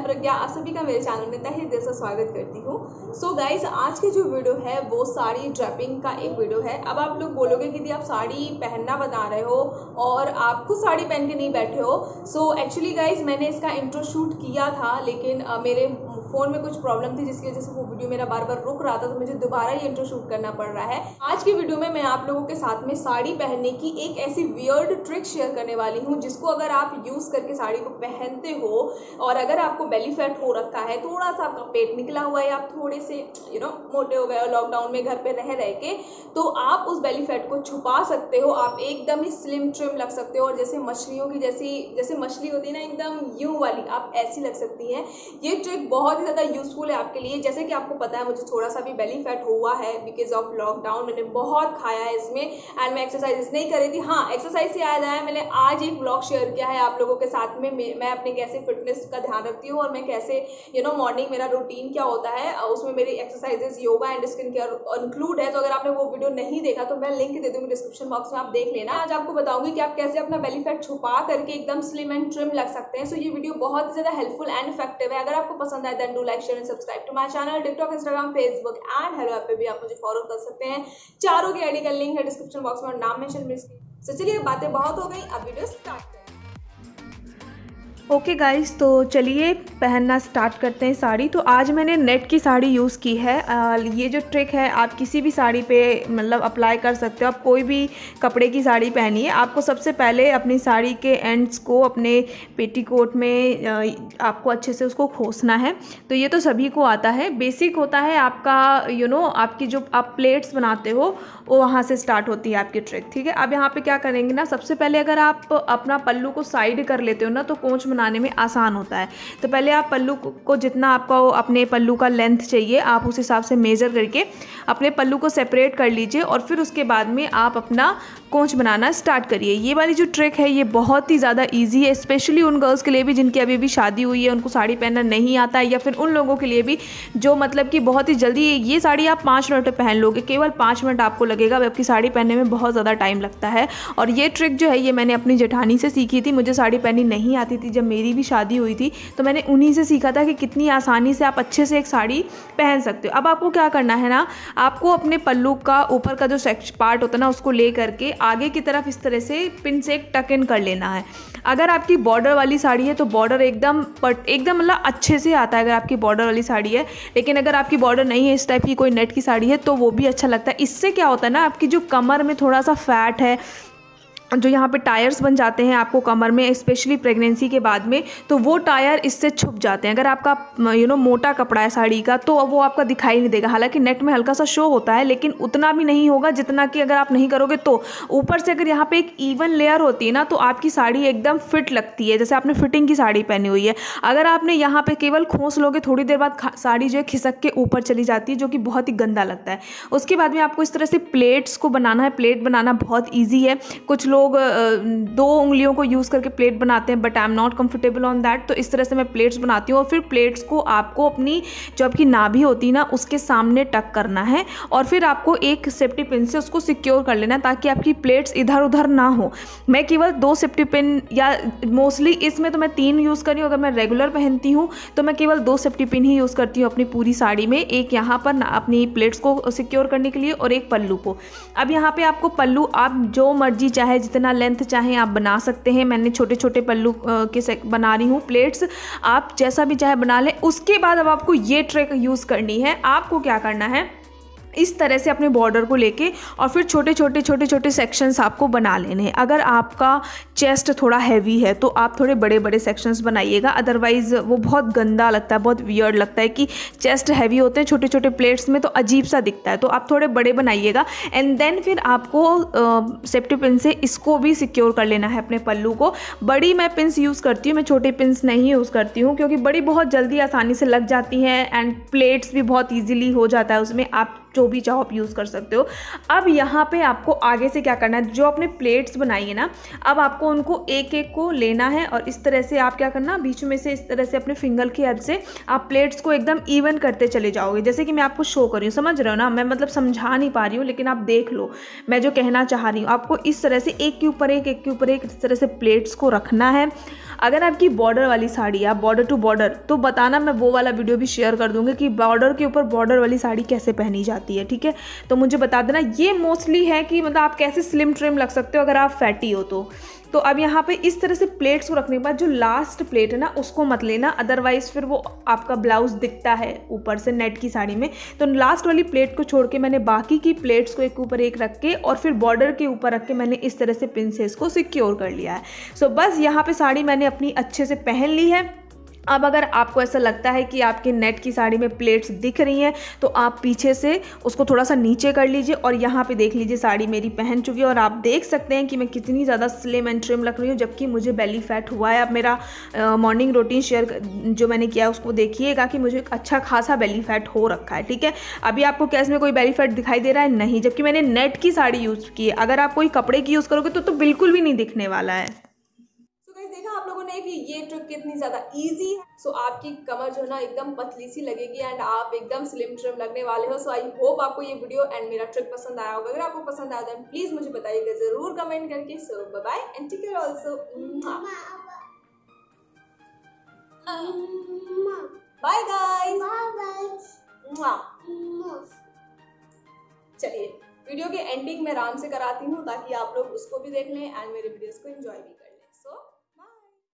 मैं प्रज्ञा आप सभी का मेरे चैनल में तहे दिल से स्वागत करती हूँ। सो गाइज, आज की जो वीडियो है वो साड़ी ड्रेपिंग का एक वीडियो है। अब आप लोग बोलोगे कि आप साड़ी पहनना बता रहे हो और आप खुद साड़ी पहन के नहीं बैठे हो। सो एक्चुअली गाइज, मैंने इसका इंट्रो शूट किया था, लेकिन मेरे फ़ोन में कुछ प्रॉब्लम थी जिसकी वजह से वो वीडियो मेरा बार बार रुक रहा था, तो मुझे दोबारा ये इंट्रो शूट करना पड़ रहा है। आज की वीडियो में मैं आप लोगों के साथ में साड़ी पहनने की एक ऐसी वियर्ड ट्रिक शेयर करने वाली हूँ जिसको अगर आप यूज़ करके साड़ी को पहनते हो और अगर आपको बेली फैट हो रखा है, थोड़ा सा आपका पेट निकला हुआ है, आप थोड़े से मोटे हो गए और लॉकडाउन में घर पे रह के, तो आप उस बेली फैट को छुपा सकते हो। आप एकदम ही स्लिम ट्रिम लग सकते हो और जैसे मछलियों की जैसे मछली होती है ना, एकदम यूं वाली आप ऐसी लग सकती हैं। ये ट्रिक बहुत ही ज़्यादा यूजफुल है आपके लिए। जैसे कि आपको पता है मुझे थोड़ा सा भी बेली फैट हुआ है बिकॉज ऑफ लॉकडाउन। मैंने बहुत खाया है इसमें एंड मैं एक्सरसाइज नहीं कर रही थी। हाँ, एक्सरसाइज से याद आया, मैंने आज एक ब्लॉग शेयर किया है आप लोगों के साथ में। मैं अपने कैसे फिटनेस का ध्यान रखती हूँ और मैं कैसे मॉर्निंग मेरा रूटीन क्या होता है, उसमें मेरी exercises, yoga and skin care include है। तो अगर आपने वो वीडियो नहीं देखा तो मैं लिंक दे दूँगी डिस्क्रिप्शन बॉक्स में, आप देख लेना। आज आपको बताऊंगी कि आप कैसे अपना बेली फैट छुपा करके एकदम स्लिम एंड ट्रिम लग सकते हैं। सो ये वीडियो बहुत ही ज्यादा हेल्पफुल एंड इफेक्टिव है। अगर आपको पसंद आए then do like, share and subscribe to my channel. TikTok, Instagram, Facebook and Helo app पे भी आप मुझे फॉलो कर सकते हैं। चारों की आईडी का लिंक है डिस्क्रिप्शन बॉक्स में और नाम मेंशन मिस। तो चलिए, बातें बहुत हो गई, अब वीडियो स्टार्ट करें। ओके गाइस, तो चलिए पहनना स्टार्ट करते हैं साड़ी। तो आज मैंने नेट की साड़ी यूज़ की है। ये जो ट्रिक है आप किसी भी साड़ी पे मतलब अप्लाई कर सकते हो। आप कोई भी कपड़े की साड़ी पहनिए, आपको सबसे पहले अपनी साड़ी के एंड्स को अपने पेटीकोट में आपको अच्छे से उसको खोसना है। तो ये तो सभी को आता है, बेसिक होता है आपका। आपकी जो आप प्लेट्स बनाते हो वो वहाँ से स्टार्ट होती है आपकी ट्रिक, ठीक है। अब यहाँ पे क्या करेंगे ना, सबसे पहले अगर आप अपना पल्लू को साइड कर लेते हो ना तो पोंछ बनाने में आसान होता है। तो पहले आप पल्लू को जितना आपको अपने पल्लू का लेंथ चाहिए आप उस हिसाब से मेज़र करके अपने पल्लू को सेपरेट कर लीजिए और फिर उसके बाद में आप अपना कोंच बनाना स्टार्ट करिए। ये वाली जो ट्रिक है ये बहुत ही ज़्यादा इजी है, स्पेशली उन गर्ल्स के लिए भी जिनकी अभी भी शादी हुई है, उनको साड़ी पहनना नहीं आता है, या फिर उन लोगों के लिए भी जो मतलब कि बहुत ही जल्दी ये साड़ी आप 5 मिनट में पहन लोगे। केवल 5 मिनट आपको लगेगा, आपकी साड़ी पहनने में बहुत ज़्यादा टाइम लगता है। और ये ट्रिक जो है ये मैंने अपनी जेठानी से सीखी थी। मुझे साड़ी पहननी नहीं आती थी जब मेरी भी शादी हुई थी, तो मैंने उन्हीं से सीखा था कि कितनी आसानी से आप अच्छे से एक साड़ी पहन सकते हो। अब आपको क्या करना है ना, आपको अपने पल्लू का ऊपर का जो पार्ट होता है ना उसको ले करके आगे की तरफ इस तरह से पिन से एक टक इन कर लेना है। अगर आपकी बॉर्डर वाली साड़ी है तो बॉर्डर एकदम मतलब अच्छे से आता है अगर आपकी बॉर्डर वाली साड़ी है। लेकिन अगर आपकी बॉर्डर नहीं है, इस टाइप की कोई नेट की साड़ी है, तो वो भी अच्छा लगता है। इससे क्या होता है ना, आपकी जो कमर में थोड़ा सा फैट है, जो यहाँ पे टायर्स बन जाते हैं आपको कमर में, स्पेशली प्रेगनेंसी के बाद में, तो वो टायर इससे छुप जाते हैं। अगर आपका मोटा कपड़ा है साड़ी का तो वो आपका दिखाई नहीं देगा। हालांकि नेट में हल्का सा शो होता है लेकिन उतना भी नहीं होगा जितना कि अगर आप नहीं करोगे तो। ऊपर से अगर यहाँ पे एक इवन लेयर होती है ना तो आपकी साड़ी एकदम फिट लगती है, जैसे आपने फिटिंग की साड़ी पहनी हुई है। अगर आपने यहाँ पे केवल खोस लोगे, थोड़ी देर बाद साड़ी जो है खिसक के ऊपर चली जाती है, जो कि बहुत ही गंदा लगता है। उसके बाद में आपको इस तरह से प्लेट्स को बनाना है। प्लेट बनाना बहुत ईजी है। कुछ लोग 2 उंगलियों को यूज़ करके प्लेट बनाते हैं, but I am not comfortable on that. तो इस तरह से मैं प्लेट्स बनाती हूँ और फिर प्लेट्स को आपको अपनी जो आपकी नाभि होती है ना उसके सामने टक करना है और फिर आपको एक सेफ्टी पिन से उसको सिक्योर कर लेना है ताकि आपकी प्लेट्स इधर उधर ना हो। मैं केवल 2 सेफ्टी पिन, या मोस्टली इसमें तो मैं 3 यूज़ कर रही हूँ। अगर मैं रेगुलर पहनती हूँ तो मैं केवल 2 सेफ्टी पिन ही यूज़ करती हूँ अपनी पूरी साड़ी में। एक यहाँ पर अपनी प्लेट्स को सिक्योर करने के लिए और एक पल्लू को। अब यहाँ पे आपको पल्लू आप जो मर्जी चाहे जितना लेंथ चाहे आप बना सकते हैं। मैंने छोटे छोटे पल्लू के बना रही हूँ प्लेट्स, आप जैसा भी चाहे बना लें। उसके बाद अब आपको ये ट्रिक यूज़ करनी है। आपको क्या करना है, इस तरह से अपने बॉर्डर को लेके और फिर छोटे छोटे सेक्शंस आपको बना लेने हैं। अगर आपका चेस्ट थोड़ा हैवी है तो आप थोड़े बड़े बड़े सेक्शंस बनाइएगा, अदरवाइज़ वो बहुत गंदा लगता है, बहुत वियर्ड लगता है कि चेस्ट हैवी होते हैं छोटे छोटे प्लेट्स में, तो अजीब सा दिखता है। तो आप थोड़े बड़े बनाइएगा एंड देन फिर आपको सेफ्टी पिन से इसको भी सिक्योर कर लेना है अपने पल्लू को। बड़ी मैं पिन्स यूज़ करती हूँ, मैं छोटे पिन्स नहीं यूज़ करती हूँ क्योंकि बड़ी बहुत जल्दी आसानी से लग जाती हैं एंड प्लेट्स भी बहुत ईजिली हो जाता है उसमें। आप जो भी चाहो आप यूज़ कर सकते हो। अब यहाँ पे आपको आगे से क्या करना है, जो आपने प्लेट्स बनाई है ना, अब आपको उनको एक एक को लेना है और इस तरह से आप क्या करना, बीच में से इस तरह से अपने फिंगर की हेल्प से आप प्लेट्स को एकदम इवन करते चले जाओगे। जैसे कि मैं आपको शो कर रही हूँ, समझ रहे हो ना, मैं मतलब समझा नहीं पा रही हूँ लेकिन आप देख लो मैं जो कहना चाह रही हूँ। आपको इस तरह से एक के ऊपर एक, एक के ऊपर एक, इस तरह से प्लेट्स को रखना है। अगर आपकी बॉर्डर वाली साड़ी है, आप बॉर्डर टू बॉर्डर, तो बताना, मैं वो वाला वीडियो भी शेयर कर दूँगी कि बॉर्डर के ऊपर बॉर्डर वाली साड़ी कैसे पहनी जाती है, ठीक है। तो मुझे बता देना। ये मोस्टली है कि मतलब आप कैसे स्लिम ट्रिम लग सकते हो अगर आप फैटी हो तो अब यहाँ पे इस तरह से प्लेट्स को रखने के बाद जो लास्ट प्लेट है ना उसको मत लेना, अदरवाइज फिर वो आपका ब्लाउज दिखता है ऊपर से नेट की साड़ी में। तो लास्ट वाली प्लेट को छोड़ के मैंने बाकी की प्लेट्स को एक ऊपर एक रख के और फिर बॉर्डर के ऊपर रख के मैंने इस तरह से पिन से इसको सिक्योर कर लिया है। सो बस यहाँ पे साड़ी मैंने अपनी अच्छे से पहन ली है। अब अगर आपको ऐसा लगता है कि आपके नेट की साड़ी में प्लेट्स दिख रही हैं तो आप पीछे से उसको थोड़ा सा नीचे कर लीजिए और यहाँ पे देख लीजिए साड़ी मेरी पहन चुकी है और आप देख सकते हैं कि मैं कितनी ज़्यादा स्लिम एंड ट्रिम लग रही हूँ, जबकि मुझे बेली फैट हुआ है। अब मेरा मॉर्निंग रूटीन शेयर जो मैंने किया उसको देखिएगा कि मुझे अच्छा खासा बेली फैट हो रखा है, ठीक है। अभी आपको क्या इसमें कोई बेली फैट दिखाई दे रहा है? नहीं, जबकि मैंने नेट की साड़ी यूज़ की है। अगर आप कोई कपड़े की यूज़ करोगे तो बिल्कुल भी नहीं दिखने वाला है। देखा आप लोगों ने कि ये ट्रिक कितनी ज़्यादा इजी है। सो आपकी कमर जो है ना एकदम पतली सी लगेगी एंड आप एकदम स्लिम ट्रिम लगने वाले हो। सो आई होप आपको ये वीडियो एंड मेरा ट्रिक पसंद आया होगा। अगर आपको पसंद आया तो प्लीज़ मुझे बताइएगा ज़रूर कमेंट करके। So bye bye and take care also. Bye guys. चलिए वीडियो के एंडिंग में आराम से कराती हूँ ताकि आप लोग उसको भी देख लें एंड मेरे वीडियोस को एंजॉय भी करें।